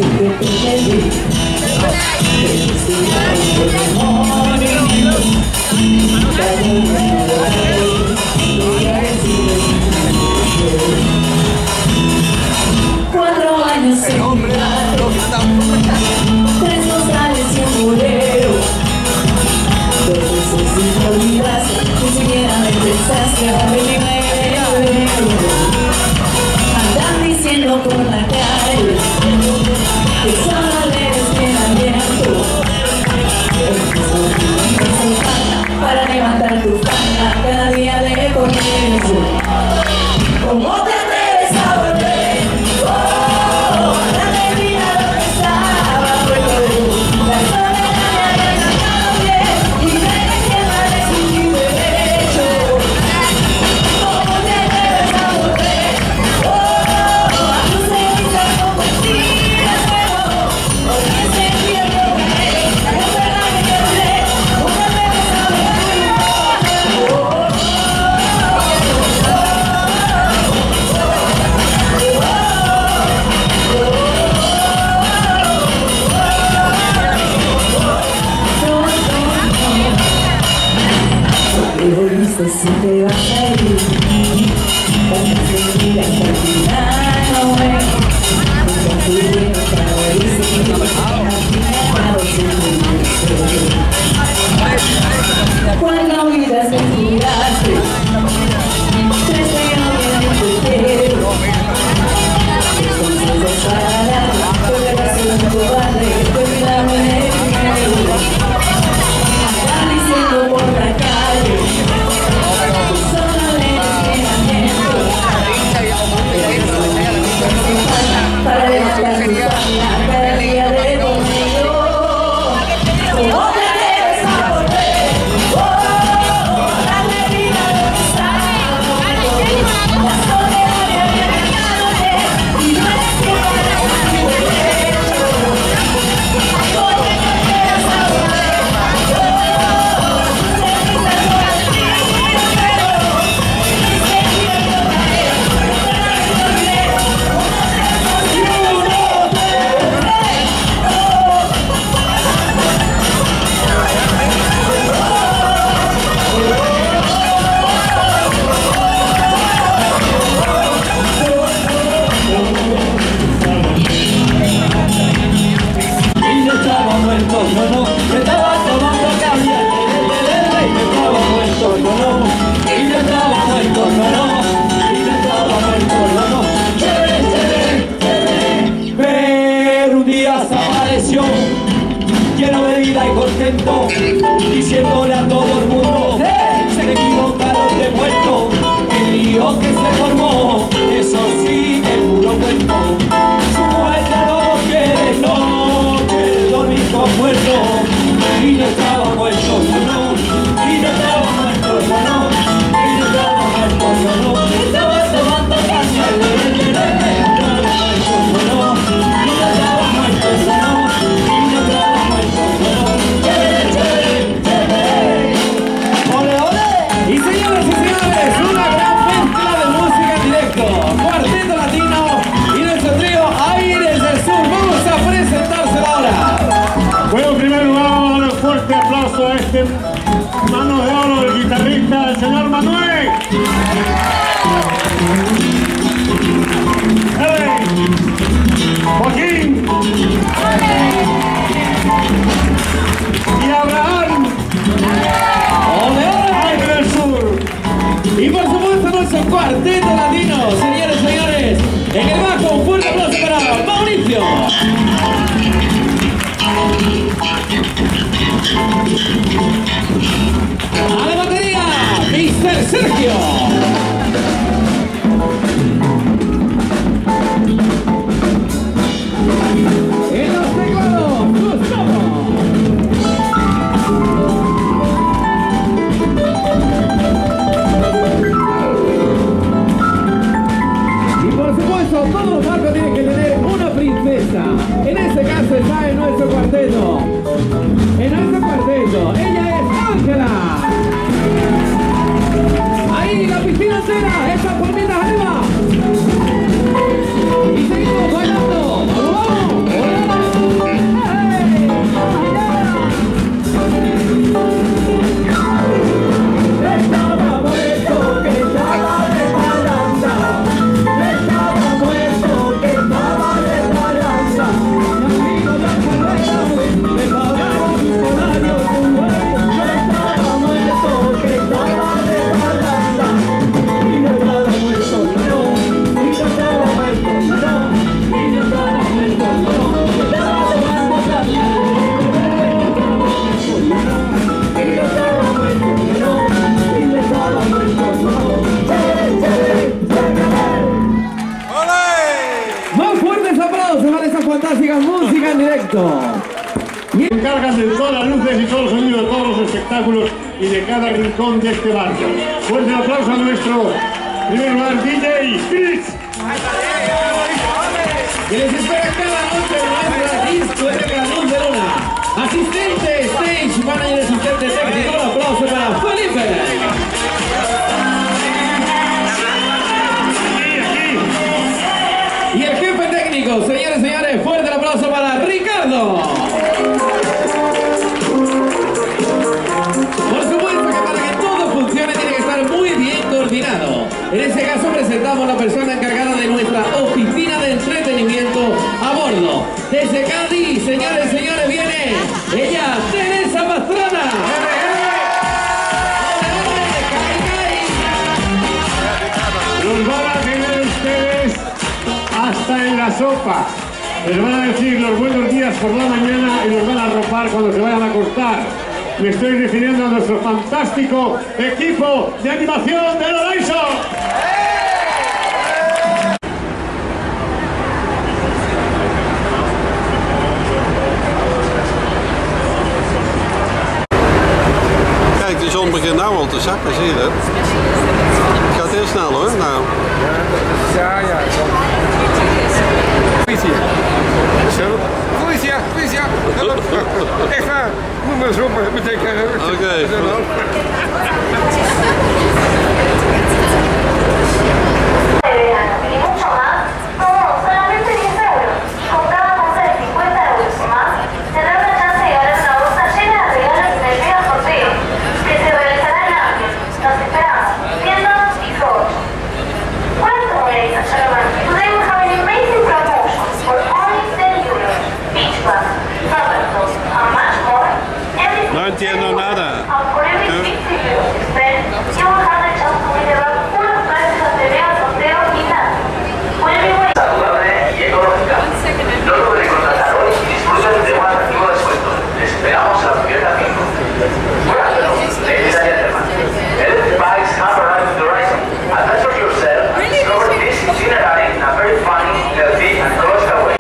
Andan diciendo por la calle que solo eres bien abierto. Para levantar tu falda cada día de comienzo. ¿Cómo te atreves a volver? Oh, la neblina donde estaba fuego. La soledad de la calle y crees que vales un derecho. ¿Cómo te atreves a volver? Oh, a tus cenizas como espinas fuego. Porque ese tiempo cae, es verdad que te hablé. ¿Cómo te atreves a volver? Egoísta si te vas a ir, vamos a seguir hasta el final, no es. Nunca fui bueno para irse, cuando vidas me juraste, crees que no viene tu quiero. Entonces desparar, porque vas a ser un cobarde, cuídame de primero. Están diciendo por la calle, solo eres bien abierto. Para levantar tu falda cada día de conmigo. ¿Cómo te atreves a volver? Oh, la neblina donde estaba fuego. La soledad de abiertándote y no eres que vales tu derecho. ¿Cómo te atreves a volver? Oh, tus cenizas como espinas fuego. Ese tiempo cae, Y no estaba muerto, no, no, me estaba tomando cambia, me estaba muerto, no, no, y no estaba muerto, no, no, y no estaba muerto, no, no, pero un día se apareció, lleno de vida y contento, diciéndole a todo el mundo, se equivocaron de puesto, el lío que se formó, eso sí, el puro cuento, su muerte no quiere, no quiere dormir con muerto, y no estaba muerto, no, y no estaba muerto, no, y no estaba muerto, no, estaba tomando caña, y no estaba muerto, no, y no estaba muerto, no, y no estaba muerto, no, ¡ole, ole! Y señoras y señores, una gran mezcla de música en directo, Cuarteto Latino y nuestro trío Aires del Sur. Vamos a presentárselo ahora. Bueno, en primer lugar vamos a dar un fuerte aplauso a este mano de oro del guitarrista, el señor Manuel. Joaquín y Abraham. ¡Ole, ole! Aires del Sur. Y por supuesto nuestro Cuarteto Latino, señores y señores, en el bajo un fuerte aplauso para Mauricio. A la batería, Mr. Sergio. En los teclados, Gustavo. Y por supuesto, todo barco tiene que tener una princesa. En este caso está en nuestro cuarteto. En nuestro cuarteto, ella es Ángela. Ahí la piscina entera, esas palmitas arriba. Y seguimos bailando. ¡Vamos! fantástica música en directo. Encargan de todas las luces y todos los sonidos de todos los espectáculos y de cada rincón de este barrio. Fuerte aplauso a nuestro primer lugar, DJ Chris. Que les espera cada noche nuestra discoteca Luz de Luna. Asistente, stage manager, asistente técnico. Un aplauso para Felipe. Y el jefe técnico, señores y señores, fuerte el aplauso para Ricardo. Por supuesto que para que todo funcione tiene que estar muy bien coordinado. En este caso presentamos a la persona encargada de nuestra oficina de entretenimiento a bordo. Desde Cádiz, señores y señores, viene ella, Teresa Pastrana. Los van a tener ustedes hasta en la sopa. Les van a decir los buenos días por la mañana y los van a arropar cuando se vayan a acostar. Me estoy refiriendo a nuestro fantástico equipo de animación de Loraiso. Kijk, de zon begint nou al te zakken, zie je dat? Het gaat heel snel hoor, nou. Ja. Politie. Zo. Politie. Echt waar. Moet maar eens op, betekenen. Oké. Y mucho más, solamente 10 euros. Con cada compra de 50 euros o más, tendrá la chance de ganar una bolsa llena de regalos en el mega sorteo, que se realizará en Ángel. Nos esperamos, tiendas y shows. Welcome, ladies and gentlemen. Today we have an amazing promotion for only 10 euros. Beach class, travel clothes, and much more. Everything No entiendo nada. And for every 50 euros you spend, you will have the chance to win around full prizes de mega sorteo y nada. Saludable y ecológica. No lo pueden contratar hoy y disfruten de un atractivo descuento. Esperamos a la primera 5. Good afternoon, ladies and gentlemen. Electric bikes have arrived at the horizon. Adventure yourself and discover this itinerary in a very funny, healthy and ecological way.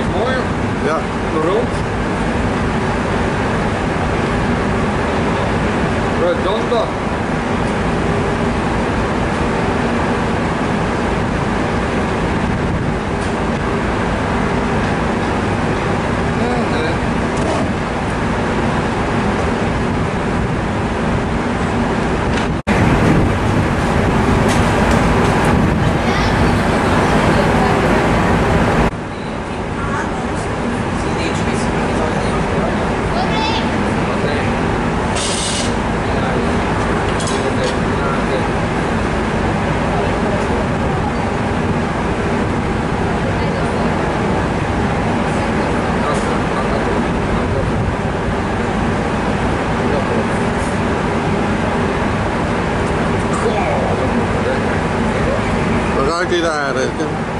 Ja. Rond. Kijk je daar.